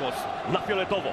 Na fioletowo.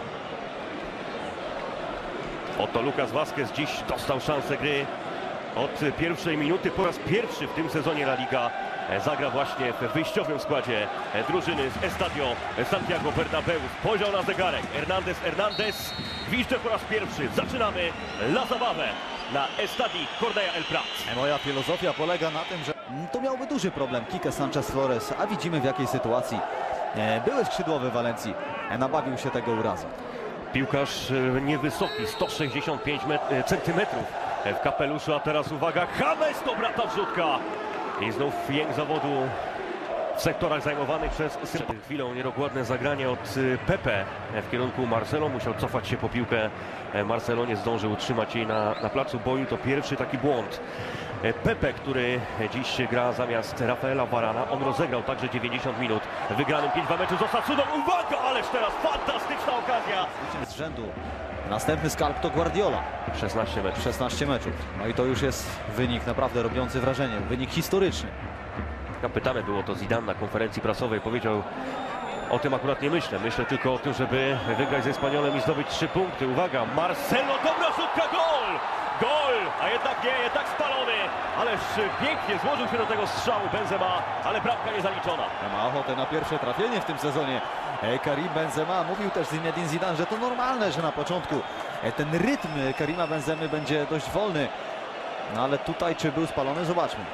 Oto Lucas Vázquez dziś dostał szansę gry. Od pierwszej minuty po raz pierwszy w tym sezonie La Liga zagra właśnie w wyjściowym składzie drużyny z Estadio Santiago Bernabéu. Spojrzał na zegarek. Hernández gwizdże po raz pierwszy. Zaczynamy La Zabawę na Estadi Cornellà El Prat. Moja filozofia polega na tym, że to miałby duży problem Quique Sánchez Flores, a widzimy w jakiej sytuacji były skrzydłowy Walencji nabawił się tego urazu. Piłkarz niewysoki, 165 cm w kapeluszu, a teraz uwaga, James, dobra ta wrzutka. I znów jęk zawodu w sektorach zajmowanych przez chwilą niedokładne zagranie od Pepe w kierunku Marcelo. Musiał cofać się po piłkę. Marcelo nie zdążył utrzymać jej na placu boju. To pierwszy taki błąd. Pepe, który dziś gra zamiast Rafaela Varana. On rozegrał także 90 minut. Wygranym 5-2 meczu z Osasuną. Uwaga, ależ teraz fantastyczna okazja. Z rzędu. Następny skalp to Guardiola. 16 meczów. 16 meczów. No i to już jest wynik naprawdę robiący wrażenie. Wynik historyczny. Pytane było to Zidane na konferencji prasowej. Powiedział: o tym akurat nie myślę. Myślę tylko o tym, żeby wygrać ze Espanyolem i zdobyć 3 punkty. Uwaga, Marcelo, dobra rzutka, gol! Gol! A jednak nie, jednak spalony. Ależ pięknie złożył się do tego strzału Benzema, ale bramka nie zaliczona. Ma ochotę na pierwsze trafienie w tym sezonie. Karim Benzema. Mówił też Zinedine Zidane, że to normalne, że na początku ten rytm Karima Benzemy będzie dość wolny. No ale tutaj czy był spalony? Zobaczmy.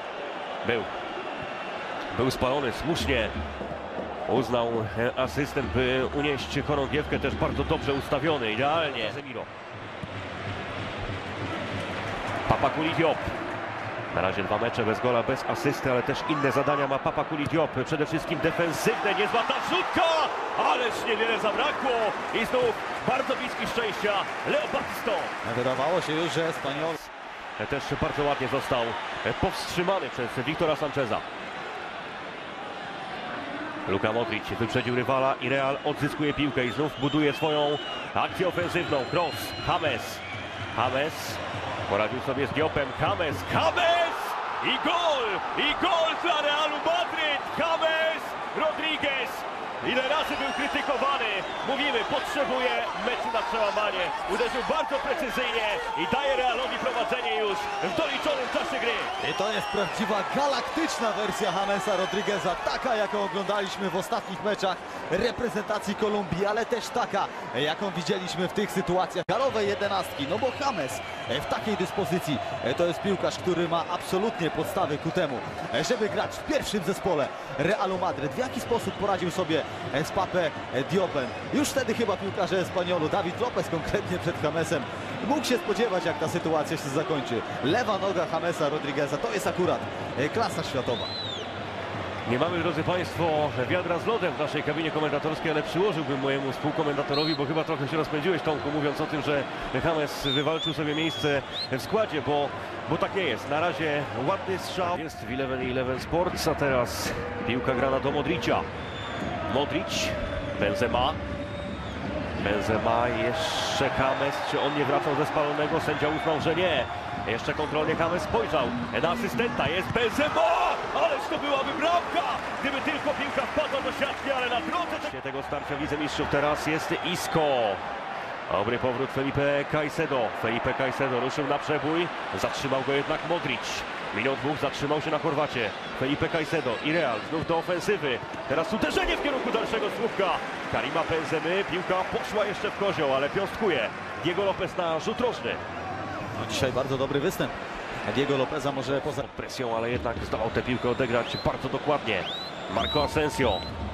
Był spalony, słusznie uznał asystent, by unieść chorągiewkę, też bardzo dobrze ustawiony, idealnie. Zemiro. Papakouli Diop. Na razie 2 mecze bez gola, bez asysty, ale też inne zadania ma Papakouli Diop. Przede wszystkim defensywne, niezła ta rzutka, ależ niewiele zabrakło i znów bardzo bliski szczęścia Leo Batistão. Wydawało się już, że Espanyol też bardzo ładnie został powstrzymany przez Wiktora Sancheza. Luka Modric wyprzedził rywala i Real odzyskuje piłkę i znów buduje swoją akcję ofensywną. Cross, James poradził sobie z Diopem. James i gol dla Realu Madryt. James Rodríguez. Ile razy był krytykowany. Mówimy, potrzebuje meczu na przełamanie. Uderzył bardzo precyzyjnie i daje Realowi prowadzenie już w doliczonym czasie gry. I to jest prawdziwa galaktyczna wersja Jamesa Rodrígueza, taka jaką oglądaliśmy w ostatnich meczach reprezentacji Kolumbii, ale też taka jaką widzieliśmy w tych sytuacjach. Galowe 11, no bo James w takiej dyspozycji to jest piłkarz, który ma absolutnie podstawy ku temu, żeby grać w pierwszym zespole Realu Madryt. W jaki sposób poradził sobie z Pape Diopem? Już wtedy chyba piłkarze Espanyolu, David Lopez konkretnie przed Jamesem, mógł się spodziewać, jak ta sytuacja się zakończy. Lewa noga Jamesa Rodrígueza to jest akurat klasa światowa. Nie mamy, drodzy Państwo, wiadra z lodem w naszej kabinie komentatorskiej, ale przyłożyłbym mojemu współkomentatorowi, bo chyba trochę się rozpędziłeś, Tomku, mówiąc o tym, że James wywalczył sobie miejsce w składzie, bo tak nie jest. Na razie ładny strzał. Jest w 11 Sports, a teraz piłka grana do Modricia. Modric, Benzema, jeszcze James, czy on nie wracał ze spalonego? Sędzia uznał, że nie. Jeszcze kontrolnie James spojrzał na asystenta, jest Benzema! Ależ to byłaby bramka, gdyby tylko piłka wpadła do siatki, ale na drodze tego starcia w Lidze Mistrzów teraz jest Isco. Dobry powrót Felipe Caicedo ruszył na przebój, zatrzymał go jednak Modric. Minął 2, zatrzymał się na Chorwacie. Felipe Caicedo i Real znów do ofensywy. Teraz uderzenie w kierunku dalszego słupka Karima Benzemy. Piłka poszła jeszcze w kozioł, ale piąstkuje Diego Lopez na rzut rożny. No dzisiaj bardzo dobry występ Diego Lopeza, może poza pod presją, ale jednak zdołał tę piłkę odegrać bardzo dokładnie. Marco Asensio.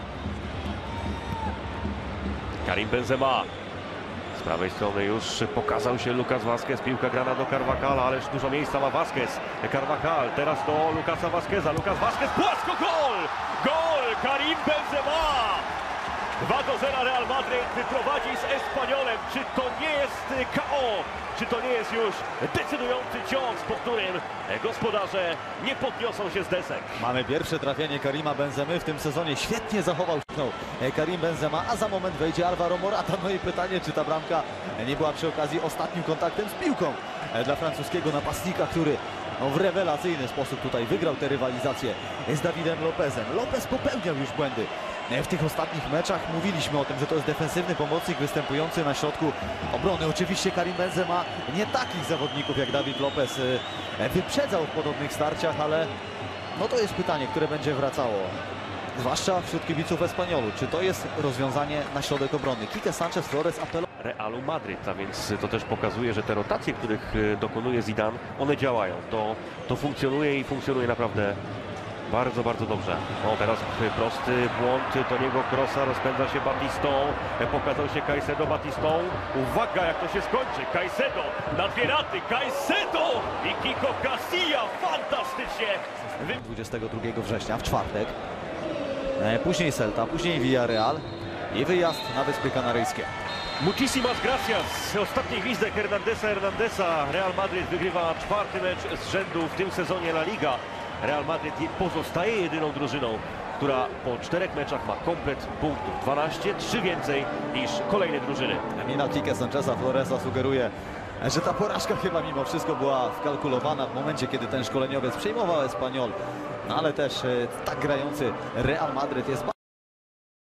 Karim Benzema. Z prawej strony już pokazał się Lucas Vázquez, piłka grana do Carvajala, ależ dużo miejsca ma Vázquez. Carvajal, teraz do Lucasa Vázqueza, Lucas Vázquez, płasko, gol! Gol! Karim Benzema! 2-0 Real Madryt prowadzi z Espanyolem. Czy to nie jest KO? Czy to nie jest już decydujący cios, po którym gospodarze nie podniosą się z desek? Mamy pierwsze trafienie Karima Benzemy w tym sezonie. Świetnie zachował się Karim Benzema, a za moment wejdzie Alvaro Morata. No i pytanie, czy ta bramka nie była przy okazji ostatnim kontaktem z piłką dla francuskiego napastnika, który w rewelacyjny sposób tutaj wygrał tę rywalizację z Davidem Lopezem. Lopez popełniał już błędy w tych ostatnich meczach mówiliśmy o tym, że to jest defensywny pomocnik występujący na środku obrony. Oczywiście Karim Benzema nie takich zawodników jak David Lopez wyprzedzał w podobnych starciach, ale no to jest pytanie, które będzie wracało. Zwłaszcza wśród kibiców Espanyolu. Czy to jest rozwiązanie na środek obrony? Quique Sánchez Flores apelował. Realu Madryt, a więc to też pokazuje, że te rotacje, których dokonuje Zidane, one działają. To funkcjonuje i funkcjonuje naprawdę bardzo, bardzo dobrze. O, teraz prosty błąd Toniego Krosa, rozpędza się Batistą, pokazał się Caicedo Batistą. Uwaga, jak to się skończy. Caicedo na dwie raty, Caicedo i Kiko Casilla, fantastycznie. 22 września w czwartek. Później Celta, później Villarreal i wyjazd na Wyspy Kanaryjskie. Muchísimas gracias. Ostatni gwizdek Hernandesa. Real Madrid wygrywa czwarty mecz z rzędu w tym sezonie La Liga. Real Madrid pozostaje jedyną drużyną, która po 4 meczach ma komplet punktów. 12, 3 więcej niż kolejne drużyny. Mina Quique Sancheza Floresa sugeruje, że ta porażka chyba mimo wszystko była wkalkulowana w momencie, kiedy ten szkoleniowiec przejmował Espanyol. No ale też tak grający Real Madrid jest